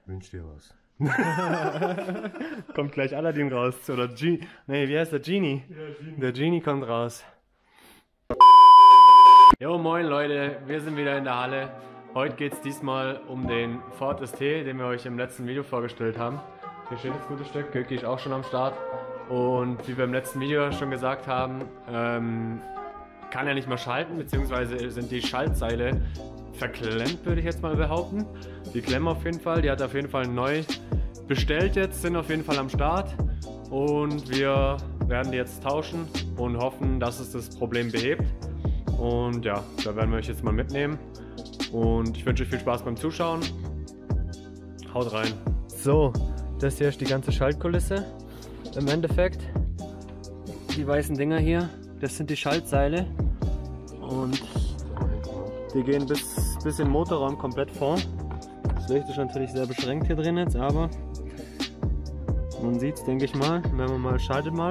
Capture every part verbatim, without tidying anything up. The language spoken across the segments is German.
Wünsch dir was. Kommt gleich Aladdin raus. Oder Genie. Nee, wie heißt der? Genie. Ja, Genie. Der Genie kommt raus. Jo, moin Leute, wir sind wieder in der Halle. Heute geht es diesmal um den Ford S T, den wir euch im letzten Video vorgestellt haben. Hier steht das gute Stück, Göcki ist auch schon am Start. Und wie wir im letzten Video schon gesagt haben, ähm, kann er nicht mehr schalten, beziehungsweise sind die Schaltseile verklemmt, würde ich jetzt mal behaupten. Die klemmen auf jeden Fall, die hat auf jeden Fall neu bestellt jetzt, sind auf jeden Fall am Start. Und wir werden die jetzt tauschen und hoffen, dass es das Problem behebt. Und ja, da werden wir euch jetzt mal mitnehmen. Und ich wünsche euch viel Spaß beim Zuschauen. Haut rein. So, das hier ist die ganze Schaltkulisse. Im Endeffekt, die weißen Dinger hier, das sind die Schaltseile. Und die gehen bis, bis in den Motorraum komplett vor. Das Licht ist natürlich sehr beschränkt hier drin jetzt, aber man sieht es, denke ich mal, wenn man mal schaltet mal.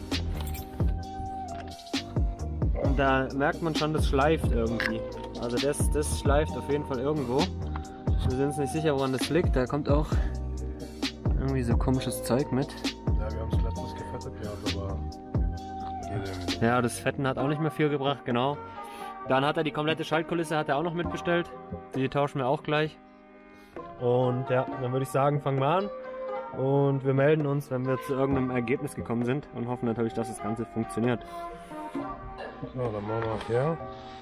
Und da merkt man schon, das schleift irgendwie. Also das, das schleift auf jeden Fall irgendwo. Wir sind uns nicht sicher, woran das liegt. Da kommt auch irgendwie so komisches Zeug mit. Ja, wir haben es letztens gefettet gehabt, aber... Ja, das Fetten hat auch nicht mehr viel gebracht, genau. Dann hat er die komplette Schaltkulisse hat er auch noch mitbestellt. Die tauschen wir auch gleich. Und ja, dann würde ich sagen, fangen wir an. Und wir melden uns, wenn wir zu irgendeinem Ergebnis gekommen sind. Und hoffen natürlich, dass das Ganze funktioniert. So, dann machen wir hier.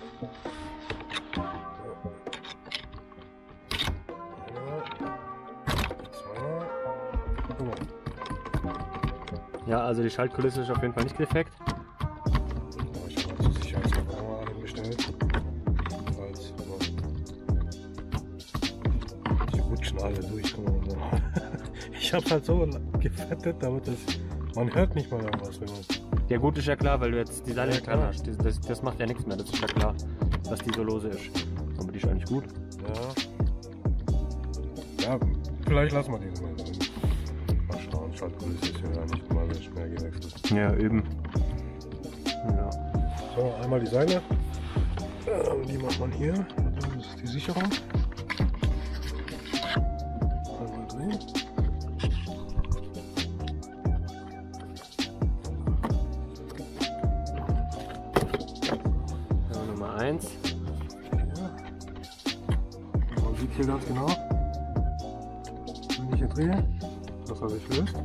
Ja, also die Schaltkulisse ist auf jeden Fall nicht defekt. Ich habe zur Sicherheitskamera angestellt. Falls die rutschen alle durch. Ich habe halt so gefettet, damit das, man hört nicht mal irgendwas. Wenn man Ja gut, ist ja klar, weil du jetzt die Seile Ja, nicht dran klar. hast. Das, das, das macht ja nichts mehr, das ist ja klar, dass die so lose ist. Aber die ist eigentlich gut. Ja. Ja, vielleicht lassen wir die mal. Mal schauen, Schaltkulisse ist ja nicht mal so schnell gewechselt. Ja, eben. Ja. So, einmal die Seile. Ähm, Die macht man hier. Das ist die Sicherung. Einmal drehen. So, Nummer eins. Ja. Man sieht hier ganz genau, wenn ich hier drehe, dass er sich löst.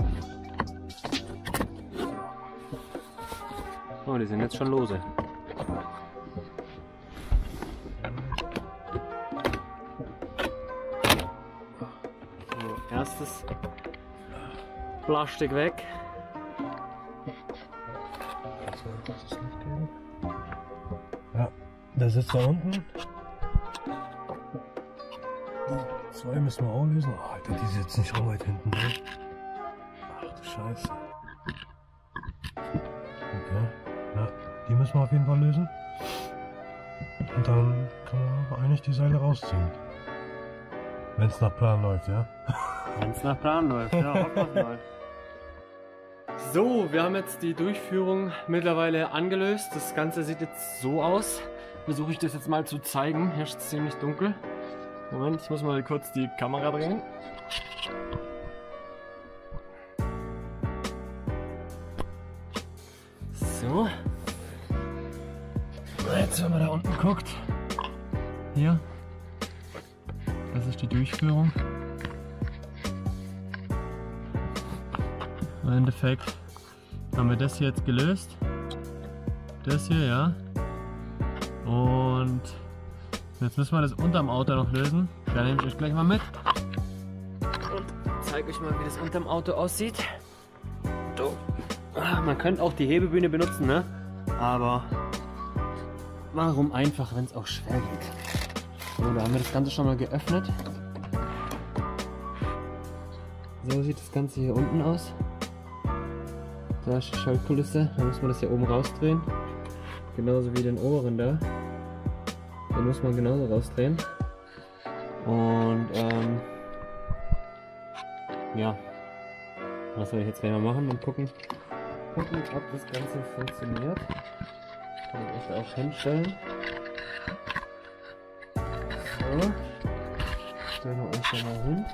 Oh, die sind jetzt schon lose. So, erstes Plastik weg. Also, das Licht geben. Ja, der sitzt da unten. Die zwei müssen wir auch lösen. Oh, Alter, die sitzt nicht so weit hinten. Ne? Ach du Scheiße. Okay. Ja, die müssen wir auf jeden Fall lösen. Und dann können wir aber eigentlich die Seile rausziehen. Wenn es nach Plan läuft, ja? Wenn es nach Plan läuft, ja, hoffen wir mal. So, wir haben jetzt die Durchführung mittlerweile angelöst. Das Ganze sieht jetzt so aus. Versuche ich das jetzt mal zu zeigen. Hier ist es ziemlich dunkel. Moment, ich muss mal kurz die Kamera drehen. So. Jetzt, wenn man da unten guckt. Hier. Das ist die Durchführung. Im Endeffekt haben wir das hier jetzt gelöst. Das hier, ja. Und jetzt müssen wir das unterm Auto noch lösen. Da nehme ich euch gleich mal mit. Und zeige euch mal, wie das unterm Auto aussieht. So. Man könnte auch die Hebebühne benutzen, ne? Aber warum einfach, wenn es auch schwer geht? So, da haben wir das Ganze schon mal geöffnet. So sieht das Ganze hier unten aus. Da ist die Schaltkulisse, da muss man das hier oben rausdrehen. Genauso wie den oberen da. Den muss man genauso rausdrehen. Und ähm, ja, was soll ich jetzt gleich mal machen und gucken, gucken, ob das Ganze funktioniert. Kann ich echt auch hinstellen. So, stellen wir uns hier mal hin.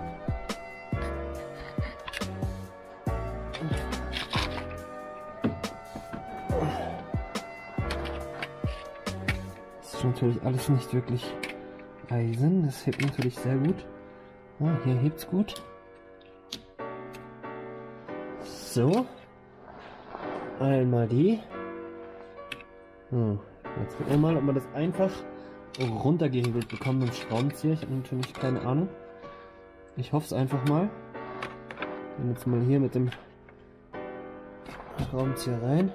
Das ist natürlich alles nicht wirklich Eisen, das hebt natürlich sehr gut. Ah, hier hebt's gut. So. Einmal die. Hm. Jetzt gucken wir mal, ob man das einfach runtergehebelt bekommt mit dem Schraubenzieher. Ich habe natürlich keine Ahnung. Ich hoffe es einfach mal. Gehen jetzt mal hier mit dem Schraubenzieher rein.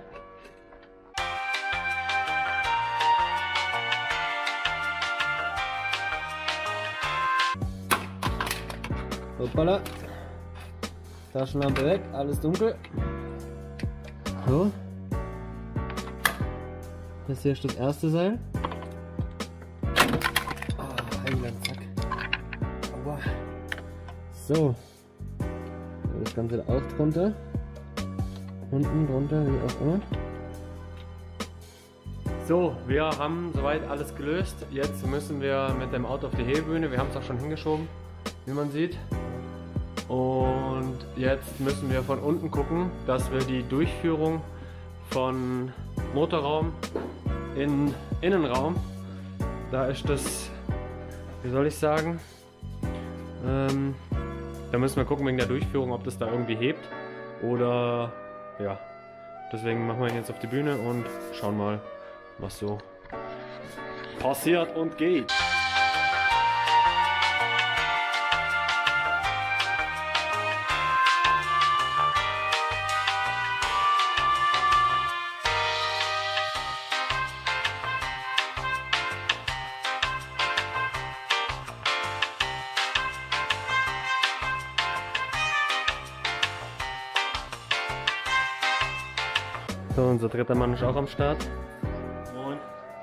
Hoppala. Taschenlampe weg, alles dunkel. So. Das hier ist das erste Seil. Oh, Heiland, zack. Aua. So. Das Ganze auch drunter. Unten, drunter, wie auch immer. So, wir haben soweit alles gelöst. Jetzt müssen wir mit dem Auto auf die Hebebühne. Wir haben es auch schon hingeschoben, wie man sieht. Und jetzt müssen wir von unten gucken, dass wir die Durchführung von Motorraum in Innenraum, da ist das, wie soll ich sagen, ähm, da müssen wir gucken wegen der Durchführung, ob das da irgendwie hebt oder ja, deswegen machen wir ihn jetzt auf die Bühne und schauen mal, was so passiert und geht. So, unser dritter Mann ist auch am Start. Moin.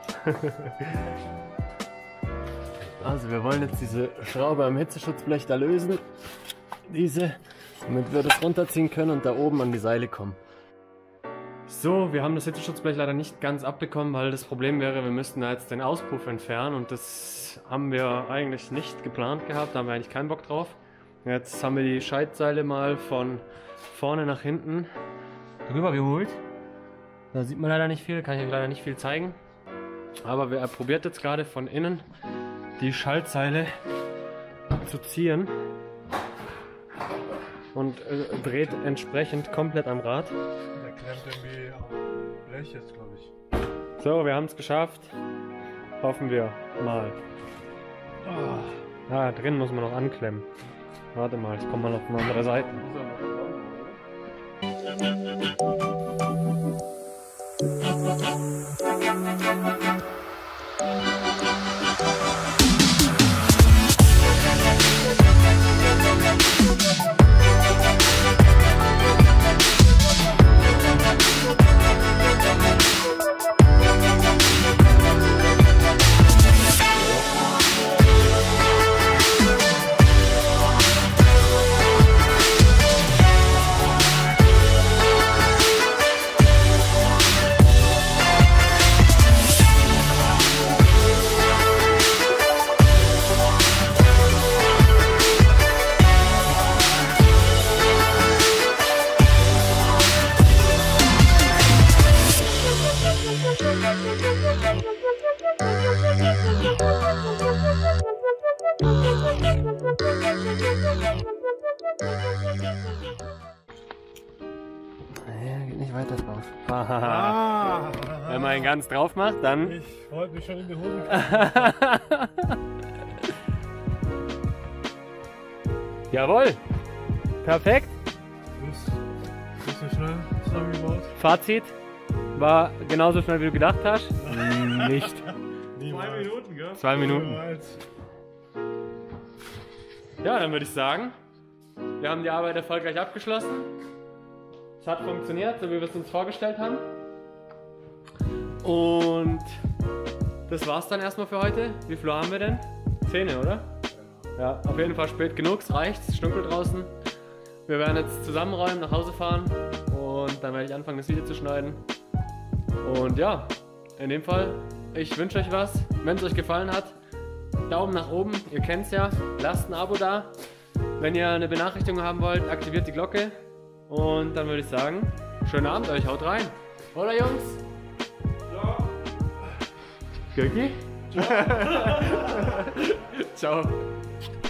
Also wir wollen jetzt diese Schraube am Hitzeschutzblech da lösen. Diese, damit wir das runterziehen können und da oben an die Seile kommen. So, wir haben das Hitzeschutzblech leider nicht ganz abbekommen, weil das Problem wäre, wir müssten da jetzt den Auspuff entfernen und das haben wir eigentlich nicht geplant gehabt, da haben wir eigentlich keinen Bock drauf. Jetzt haben wir die Schaltseile mal von vorne nach hinten drüber geholt. Da sieht man leider nicht viel, kann ich euch leider nicht viel zeigen. Aber er probiert jetzt gerade von innen die Schaltseile zu ziehen und äh, dreht entsprechend komplett am Rad. Der klemmt irgendwie am Blech jetzt, glaube ich. So, wir haben es geschafft. Hoffen wir mal. Oh. Ah, drin muss man noch anklemmen. Warte mal, ich komme mal auf eine andere Seite. Ja, geht nicht weiter drauf. Ah, Wenn man ihn ganz drauf macht, dann... ich wollte mich schon in die Hose Jawohl! Perfekt! Bist bisschen schnell zusammengebaut. Fazit, war genauso schnell wie du gedacht hast. Nicht. Zwei Minuten, gell? Zwei Minuten. Ja, Ja, dann würde ich sagen, wir haben die Arbeit erfolgreich abgeschlossen. Es hat funktioniert, so wie wir es uns vorgestellt haben. Und das war's dann erstmal für heute. Wie viel Uhr haben wir denn? Zehn, oder? Ja, auf jeden Fall spät genug, es reicht, es ist dunkel draußen. Wir werden jetzt zusammenräumen, nach Hause fahren und dann werde ich anfangen, das Video zu schneiden. Und ja, in dem Fall, ich wünsche euch was. Wenn es euch gefallen hat, Daumen nach oben, ihr kennt's ja. Lasst ein Abo da. Wenn ihr eine Benachrichtigung haben wollt, aktiviert die Glocke. Und dann würde ich sagen, schönen Abend euch, haut rein. Oder Jungs? Ja. Göki? Ciao. Ciao.